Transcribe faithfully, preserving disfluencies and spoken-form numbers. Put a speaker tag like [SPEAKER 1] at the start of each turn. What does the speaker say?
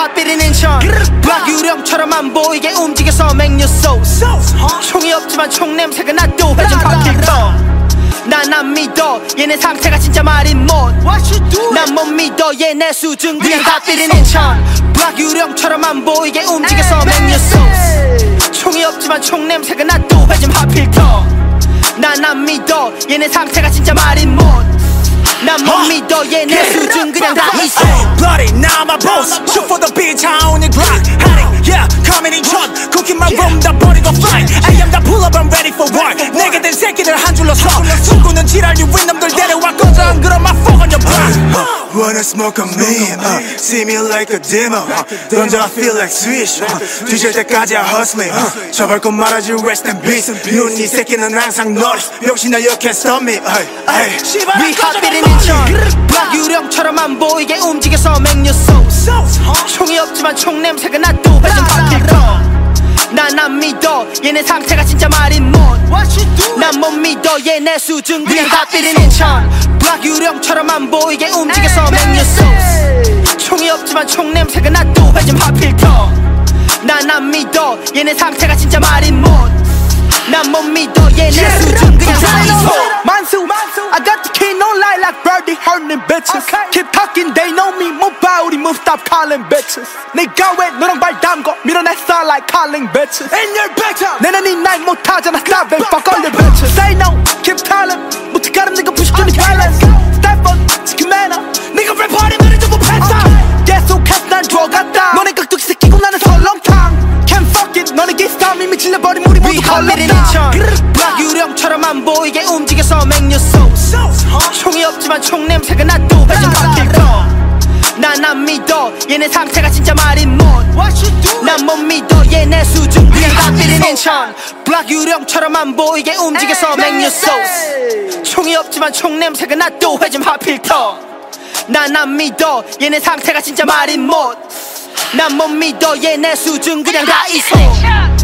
[SPEAKER 1] 핫비린 인천 블락 유령처럼 안 보이게 움직여서 맥류 소스 총이 없지만 총 냄새가 나도 회전 팝필터 난 안 믿어 얘네 상태가 진짜 말이 못난 못 믿어 얘네 수준 그냥 핫비린 인천 블락 유령처럼 안 보이게 움직여서 맥류 소스 총이 없지만 총 냄새가 나도 회전 팝필터 난 안 믿어 얘네 상태가 진짜 말이 못 난 못 믿어 얘네 수준 그냥 다 있어
[SPEAKER 2] Bloody now my boss Shoot for the beach I own it Glock Hiding yeah coming in shot Cooking my room 다 버리고 fly I am the pull up I'm ready for war 내게 된 새끼들 한 줄로 서 친구는 지랄 you win 놈들 데려와 꺼져 안 그럼 I fuck on your block
[SPEAKER 3] Wanna smoke on me uh, See me like a demo uh, 던져 I feel like swish uh, 뒤질 때까지 I hustling uh, 저발 건 말하지 rest in peace 눈이 새끼는 항상 너를 병신아 you can't stop me
[SPEAKER 1] We 핫비린 인천 블락 유령처럼 안 보이게 움직여서 맥류 소스 총이 없지만 총 냄새가 나도 회전 팝필터 난 안 믿어 얘네 상태가 진짜 말이 못난 못 믿어 얘네 수준 그냥 핫비린 인천 블락 유령처럼 안 보이게 움직여서 맥류 소스 총이 없지만 총 냄새가 나도 회전 팝필터 난 안 믿어 얘네 상태가 진짜 말이 못난 못 믿어 얘네 수준 그냥 다 있어
[SPEAKER 4] 만수 I got the key no lie like birdie hurting bitches okay. Keep talking they know me move by 우리 move stop calling bitches 내가 왜 너랑 발 담고 밀어냈어 like calling bitches In your bedtime 내는 이 나이 못하잖아 stop and fuck all your bitches Say no keep telling 못해 가름 네가 부식주니 balance Step on 지금 매너 네가 랩하리면 전부 패스 계속해서 난 죽었다 너네 깍두기 새끼고 나는 설렁탕 Can't fuck it 너네 기스타임 이미 질려버린 우리 모두 걸렀다
[SPEAKER 1] 블락 유령처럼 안 보이게 움직여서 맥류 소스 총이 없지만 총 냄새가 나도 회전 팝필터 난 안 믿어 얘네 상태가 진짜 말이 못난 못 믿어 얘네 수준 그냥 핫비린 인천 블락 유령처럼 안 보이게 움직여서 맥류 소스 총이 없지만 총 냄새가 나도 회전 팝필터 난 안 믿어 얘네 상태가 진짜 말이 못난 못 믿어 얘네 수준 그냥 다 있어